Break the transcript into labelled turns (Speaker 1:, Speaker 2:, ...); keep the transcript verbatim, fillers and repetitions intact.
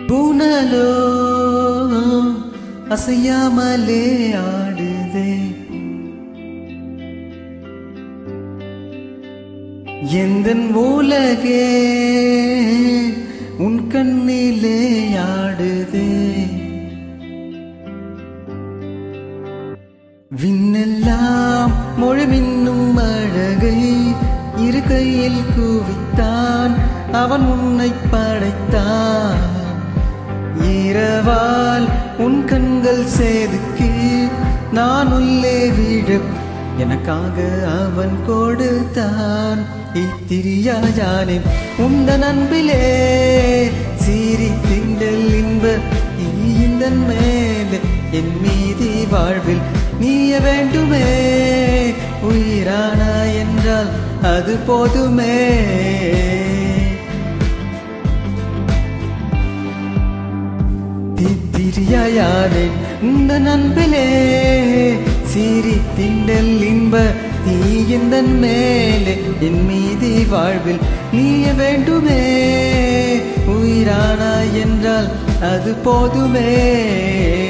Speaker 1: பூனலோ அசையாமலே ஆடுதே, எந்தன் உலகே உன் கண்ணிலே ஆடுதே. விண்ணெல்லாம் மொழி மின்னும் அழகை இரு கையில் குவித்தான், அவன் உன்னை படைத்தான். இரவால் உன் கண்கள் சேதுக்கு நான் உள்ளே விழ எனக்காக அவன் கொடுத்தான். இத்திரியானே உந்தன் அன்பிலே சீரி திண்டல் இன்ப ஈந்தன் மேலே என் மீதி வாழ்வில் நீய வேண்டுமே. உயிரானா என்றால் அது போதுமே. தித்திரியானே உந்தன் அன்பிலே சீரி திண்டல் இன்ப தீயந்தன் மேலே என் மீதி வாழ்வில் நீய வேண்டுமே. உயிரானா என்றால் அது போதுமே.